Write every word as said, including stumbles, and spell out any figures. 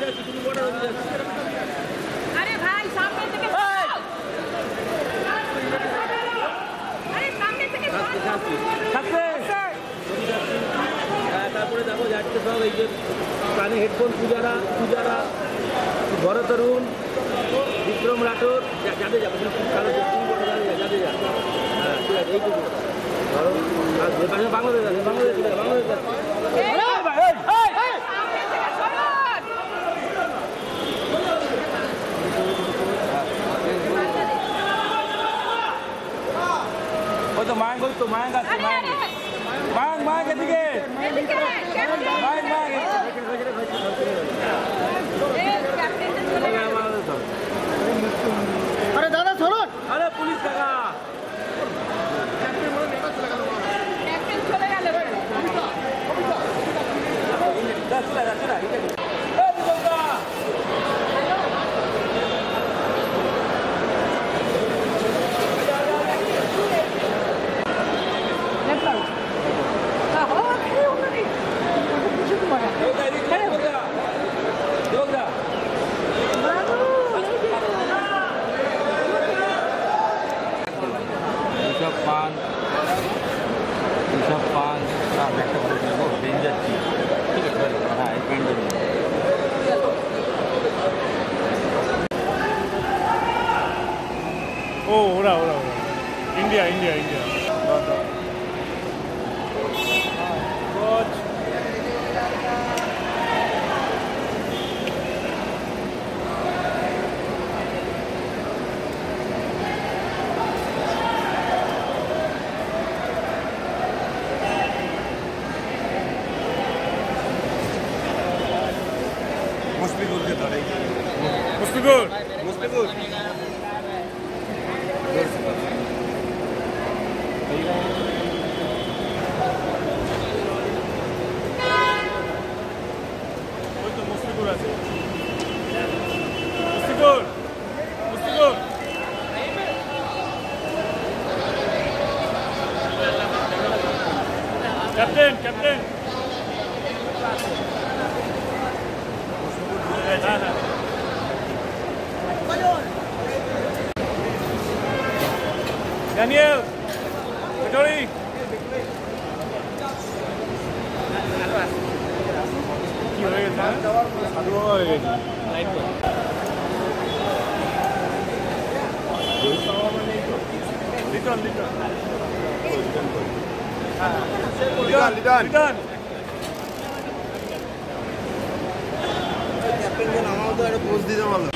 আরে ভাই সামনে থেকে আরে সামনে থেকে তারপরে দেখো যাচ্ছে সব এই যে কানে হেডফোন পূজারা পূজারা ভরত তরুণ বিক্রম রাঠোর যাদের যাবে যাদের যা হ্যাঁ ঠিক আছে এইটুকু বাংলাদেশ আছে বাংলাদেশ বাংলাদেশ আছে ওই তো মায়ের তো মায়ের কাছে মায়ের মায়ের মায়ের এদিকে মায়ের মায়ের আরে দাদা ধরুন আরে পুলিশ কাকা ঋষভ পান ঋষভ পান একটা করে দেবো ডেঞ্জার চিজ ঠিক আছে হ্যাঁ এই পেন্ট দেবো ও ওরা ওরা ওরা ইন্ডিয়া ইন্ডিয়া ইন্ডিয়া মুশফিকুর কে ধরে মুশফিকুর মুশফিকুর ওই তো মুশফিকুর আছে Mushfiqur Mushfiqur captain captain Daniel, Victory. কি হয়ে গেছে সাধু হয়ে গেছে লাইট লিটন লিটন লিটন লিটন লিটন ক্যাপ্টেনকে নামাও তো একটা পোস্ট দিতে বলো